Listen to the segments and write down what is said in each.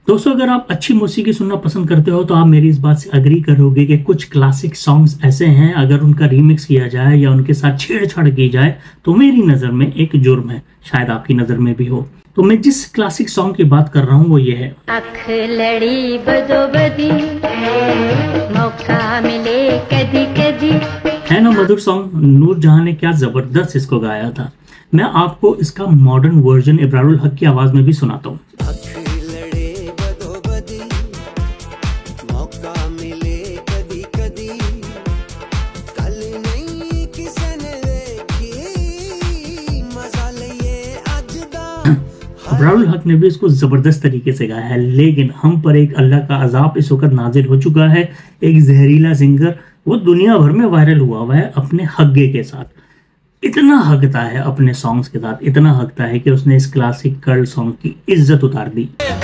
दोस्तों, अगर आप अच्छी मौसीकी सुनना पसंद करते हो तो आप मेरी इस बात से अग्री करोगे कि कुछ क्लासिक सॉन्ग्स ऐसे हैं, अगर उनका रीमिक्स किया जाए या उनके साथ छेड़छाड़ की जाए तो मेरी नज़र में एक जुर्म है, शायद आपकी नज़र में भी हो। तो मैं जिस क्लासिक सॉन्ग की बात कर रहा हूँ वो ये है, अख लड़ी बदोबदी, मौका मिले कदी कदी। है ना मधुर सॉन्ग। नूरजहां ने क्या जबरदस्त इसको गाया था। मैं आपको इसका मॉडर्न वर्जन इब्रारुल हक की आवाज में भी सुनाता हूँ। इब्रारुल हक ने भी इसको जबरदस्त तरीके से गाया है, लेकिन हम पर एक अल्लाह का अजाब इस वक्त नाजिल हो चुका है। एक जहरीला सिंगर वो दुनिया भर में वायरल हुआ है अपने हग्गे के साथ। इतना हगता है अपने सॉन्ग्स के साथ, इतना हगता है कि उसने इस क्लासिक कर्ल सॉन्ग की इज्जत उतार दी।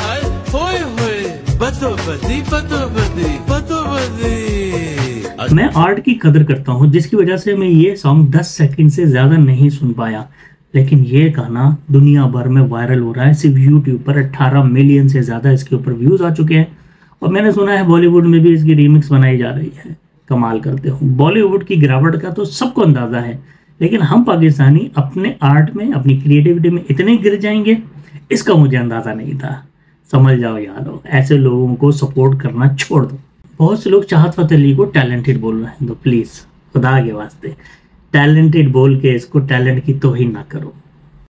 मैं आर्ट की कदर करता हूँ, जिसकी वजह से मैं ये सॉन्ग 10 सेकंड से ज्यादा नहीं सुन पाया, लेकिन ये गाना दुनिया भर में वायरल हो रहा है। सिर्फ यूट्यूब पर 18 मिलियन से ज्यादा इसके ऊपर व्यूज आ चुके हैं, और मैंने सुना है बॉलीवुड में भी इसकी रीमिक्स बनाई जा रही है। कमाल करते हो, बॉलीवुड की गिरावट का तो सबको अंदाजा है, लेकिन हम पाकिस्तानी अपने आर्ट में, अपनी क्रिएटिविटी में इतने गिर जाएंगे, इसका मुझे अंदाजा नहीं था। समझ जाओ यारो, ऐसे लोगों को सपोर्ट करना छोड़ दो। बहुत से लोग चाहत फतेह अली को टैलेंटेड बोल रहे हैं, तो प्लीज खुदा के वास्ते टैलेंटेड बोल के इसको टैलेंट की तौहीन ना करो।